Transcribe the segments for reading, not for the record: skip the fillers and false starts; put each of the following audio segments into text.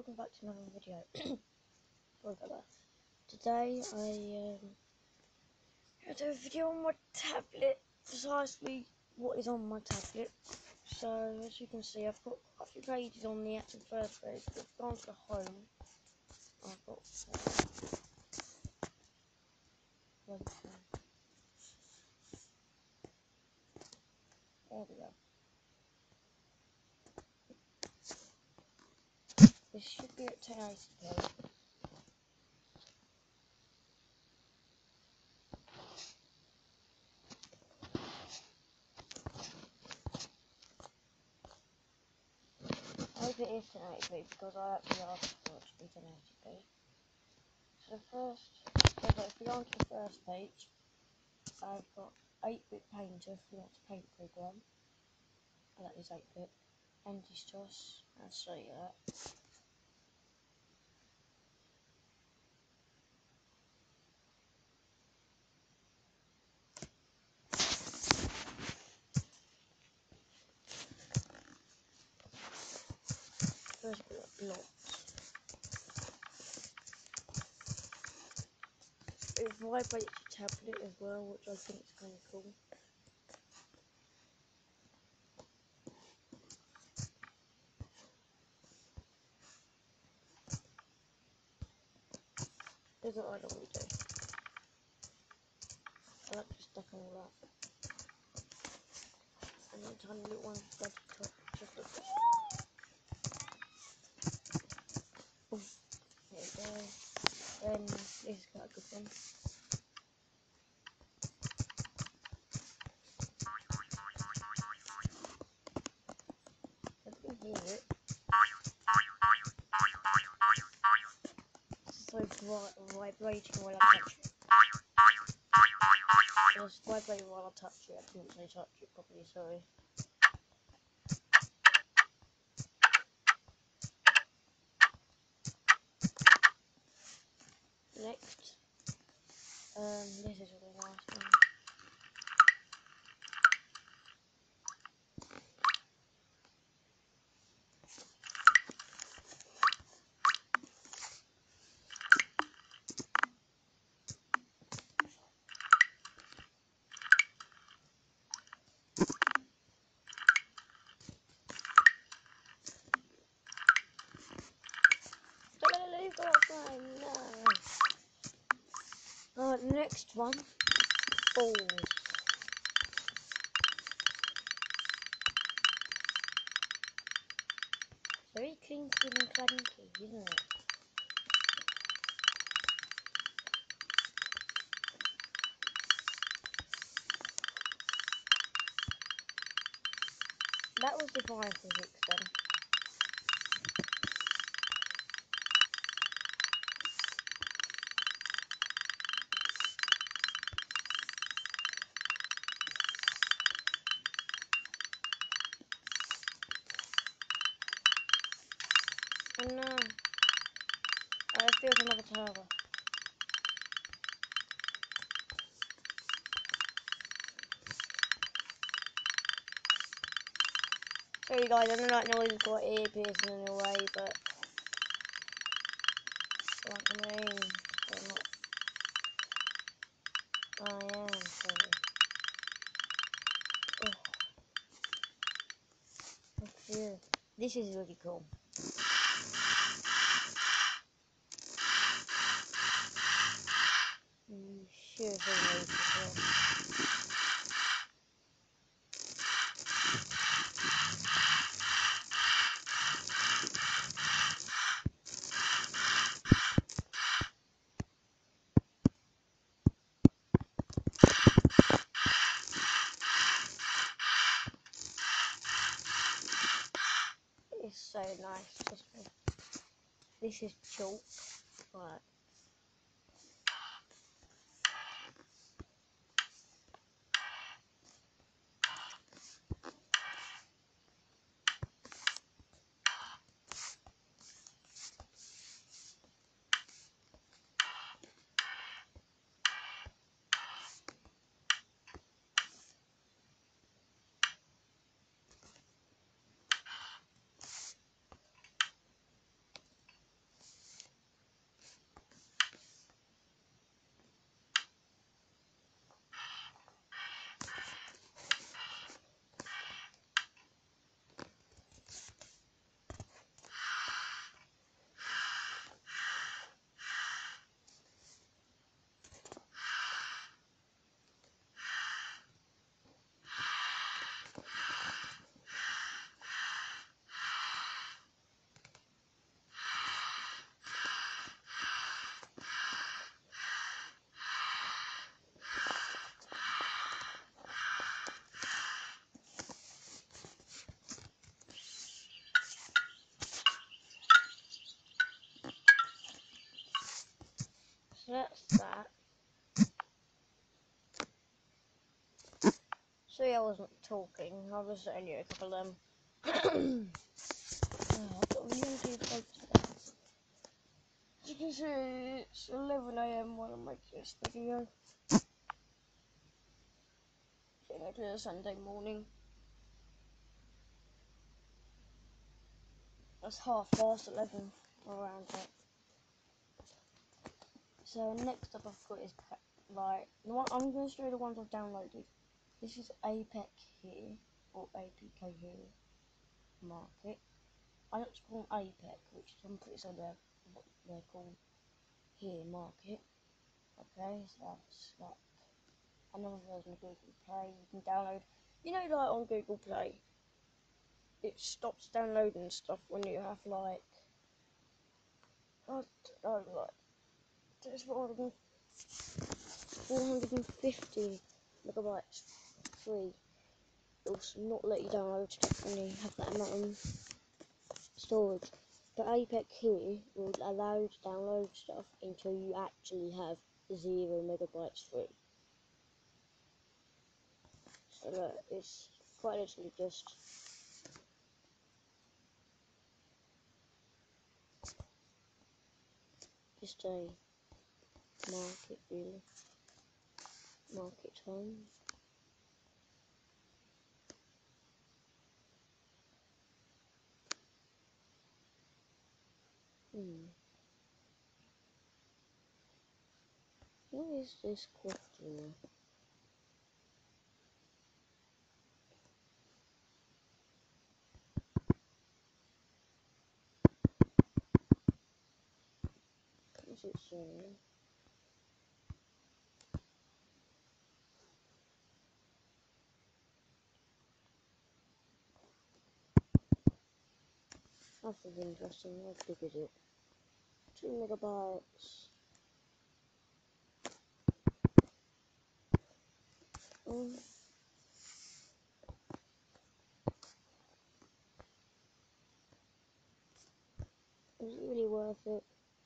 welcome back to another video. Sorry about that. Today I had a video on my tablet, precisely what is on my tablet. So as you can see, I've got quite a few pages on the actual first page, but I've gone to home. I've got there we go. This should be at 1080p. I hope it is 1080p because I actually asked for it to be 1080p. So if we go on to the first page, I've got 8-bit painter if you want to paint program. And that is 8-bit. Anti-Stoss, I'll show you that. First bit of blocks. It vibrates your tablet as well, which I think is kind of cool. Here's what I normally do. I like to stack them all up. And then tiny little ones go to the top, just like that. Oh, there we go. Then this is quite a good one. I can hear it. It's so vibrating while I touch it. It's vibrating while I touch it. I didn't say touch it properly, sorry. Next, this is a really nice one. Next one, balls. Very clinky and clanky, isn't it? That was Defying Physics then. Oh no, I built another tower. Sorry guys, I know that noise has got ear piercing in a way, but like I mean, I am sorry. Oh, yeah. This is really cool. You should have seen these before. It's so nice. This is chalk. Right. So that's that. So yeah, I wasn't talking. I was only a couple of them. I've got really empty throat today. As you can see, it's 11 AM when I make this video. Technically a Sunday morning. It's 11:30 around it. So next up I've got is like I'm going to show you the ones I've downloaded. This is APEC here, or APK here, market. I like to call them APEC, which I'm pretty sure they're called here, market. Okay, so that's like another version of Google Play. You can download, you know, like on Google Play, it stops downloading stuff when you have like, I don't know, like, there's 450 megabytes free. It'll not let you download stuff when you have that amount of storage. But APEC here will allow you to download stuff until you actually have 0 megabytes free. So look, it's quite literally just a market, really. Market home. What is this question? What's it saying? That's interesting. How big is it? 2 megabytes. Is it really worth it?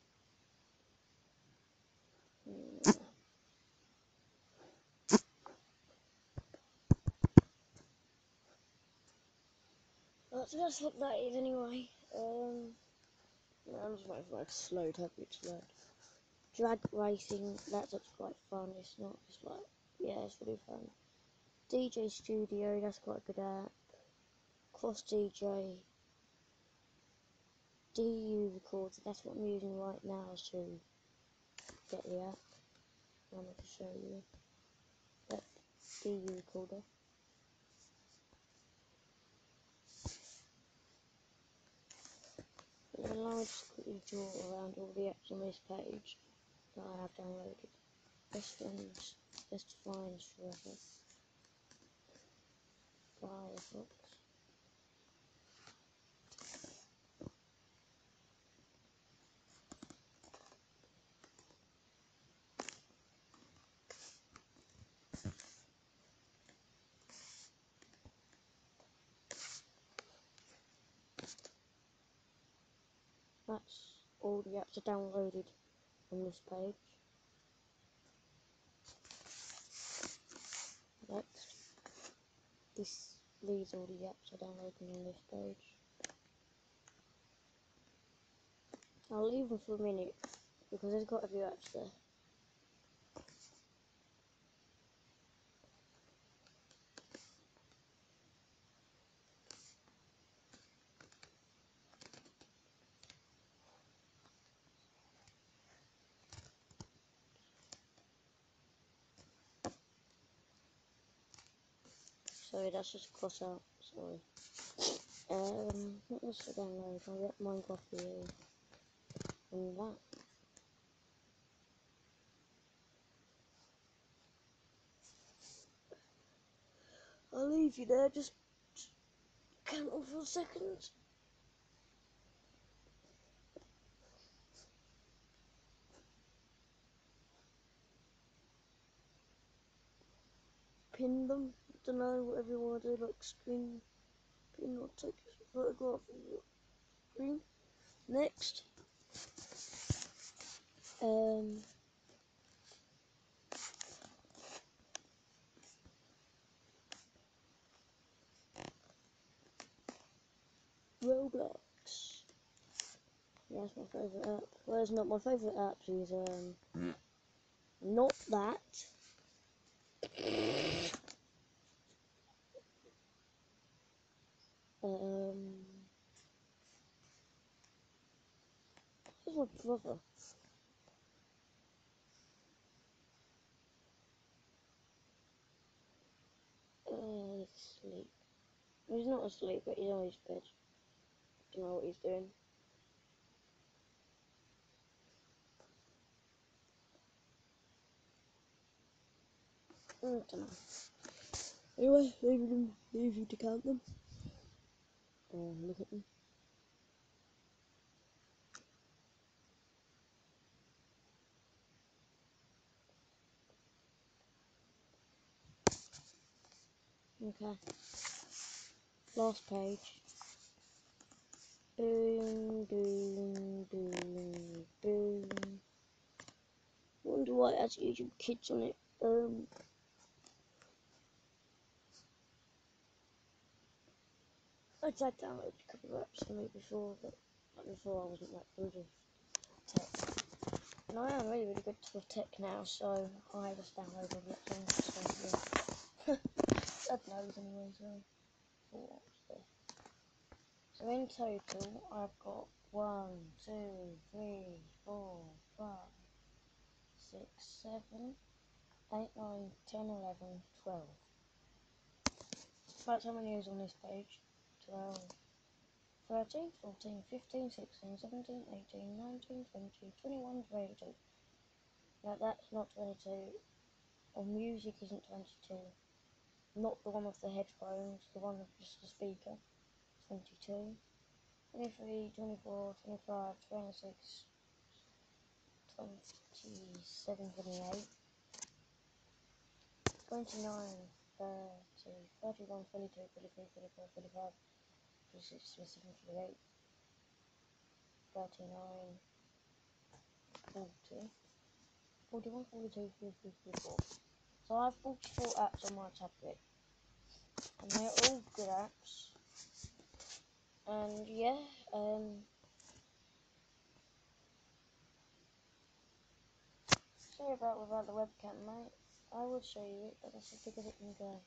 So that's what that is anyway. I'm just waiting for it to slow, hopefully it's slow. Drag racing, that looks quite fun. It's not, it's like, yeah, it's really fun. DJ Studio, that's quite a good app. Cross DJ. DU Recorder, that's what I'm using right now to get the app. I'm going to show you. That DU Recorder. It allows me to quickly draw around all the apps on this page that I have downloaded. Best Friends, Best Finds Forever, Firefox. That's all the apps are downloaded on this page. Next, these all the apps are downloaded on this page. I'll leave them for a minute because there's quite a few apps there. Sorry, that's just a cross out, sorry. What was the download? I'll get Minecraft here. And that. I'll leave you there, just count on for a second. Pin them, don't know, whatever you want to do, like screen pin or take a photograph of your screen. Next, Roblox. Yeah, that's my favourite app. Well, it's not my favourite app. Is not that. Where's my brother? He's asleep. He's not asleep, but he's on his bed. Don't know what he's doing. I don't know. Anyway, leave you to count them. Oh, look at them. Okay. Last page. Boom, boom, boom, boom. Wonder why it has YouTube Kids on it. I tried to download a couple of apps on it before, but like before I wasn't that good with tech. And I am really good with tech now, so I just downloaded it. So yeah. Dad knows anyway, so what's this? So in total, I've got 1, 2, 3, 4, 5, 6, 7, 8, 9, 10, 11, 12. That's how many is on this page. 12, 13, 14, 15, 16, 17, 18, 19, 20, 21, 22. Now that's not 22. Or music isn't 22. Not the one with the headphones, the one with just the speaker. 22. 23, 24, 25, 26, 27, 28, 29, 30, 31, 32, 33, 34, 35, 36, 37, 38, 39, 40, 41, 42, 43, 44. So I have 44 apps on my tablet. And they're all good apps. And yeah, sorry about without the webcam, mate. I would show you it, but that's as big as it can go.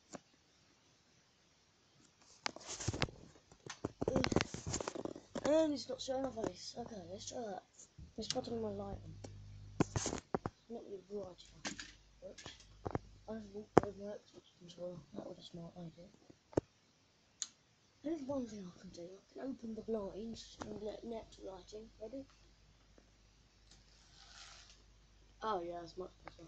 And it's not showing my face. Okay, let's try that. It's putting my light on. Not really bright enough. Oops. I have walked over my Xbox controller. That was a smart idea. There's one thing I can do. I can open the blinds and let natural lighting. Ready? Oh yeah, that's much better.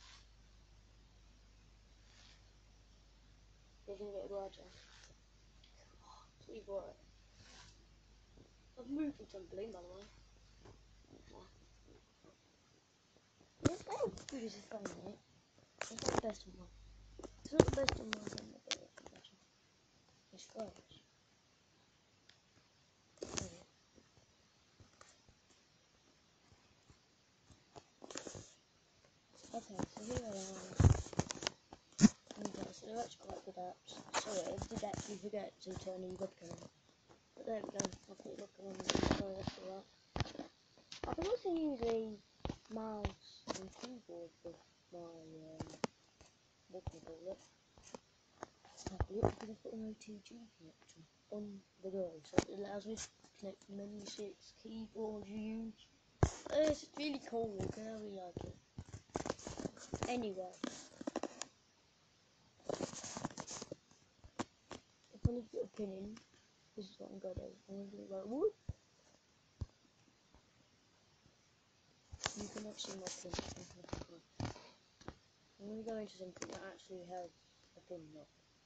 You're gonna get brighter. Oh, it's really bright. I've moved the trampoline, by the way. How good is this phone, mate? It's not the best one. It's not the best on my phone, but it's better. It's fresh. Okay, so here I am. Okay, so they're actually quite good apps. Sorry, I did actually forget to turn the webcam on. But there we go. I'll put the webcam on. Sorry, that's all right. I can also use a mouse and keyboard with my, what do you call it? Tablet, because I've got an OTG connector on the go, so it allows me to connect many six keyboards you use. It's really cool, okay? I really like it. Anyway, if I need to put a pin in, this is what I'm going to do. I'm going to do it like whoop. You cannot see my pin. I'm going to go into something that actually has a pin lock.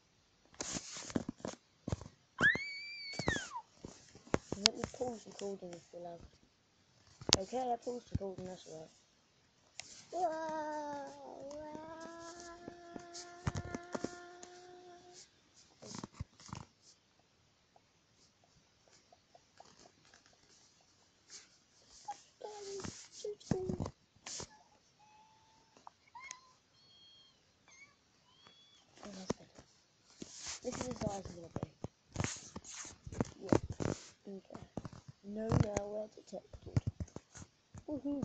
Let me pause recording if you're loud. Okay, I paused recording, that's alright. This is the size of it. Yeah. No malware detected. Woohoo!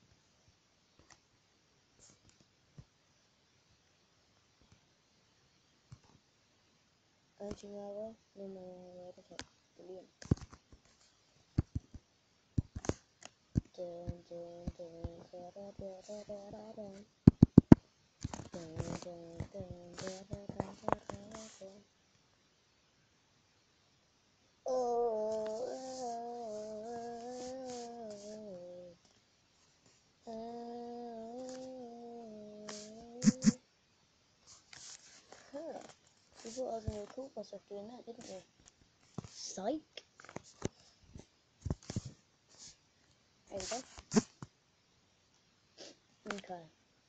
Anti-malware, no malware detected. Brilliant. Dun, dun, dun, da, da, da, da, da, da, dun. Dun, dun, dun, da, da, da, da, da, da. You thought I was going to record myself doing that, didn't you? Psych! There we go. Okay.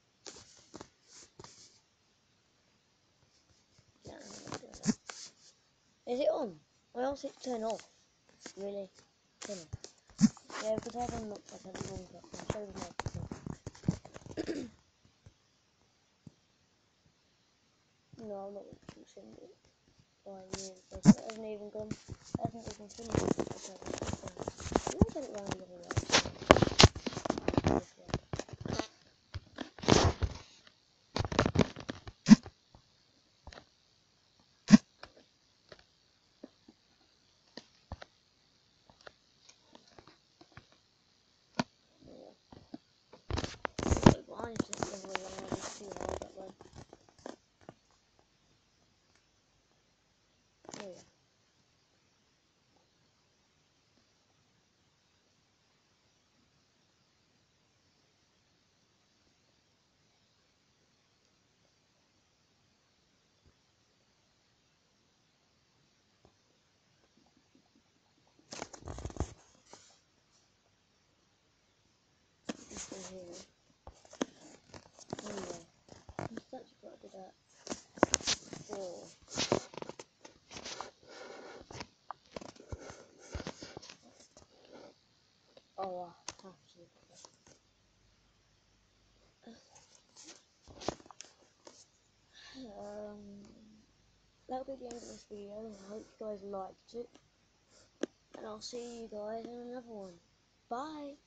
Yeah, I'm not doing that. Is it on? Why else it turn off? Really? Turn off. Yeah, because I haven't looked like a wrong button. So was my button. No, I'm not introducing it. Why you? It hasn't even gone. Hasn't even finished. Okay, I'm gonna get it round the other way. This way. Yeah. Well, I just the other way around. It's too hard that way. Oh yeah. It's in here. Anyway, I'm such got to do that. Oh. Oh, I have to. That'll be the end of this video. I hope you guys liked it. And I'll see you guys in another one. Bye!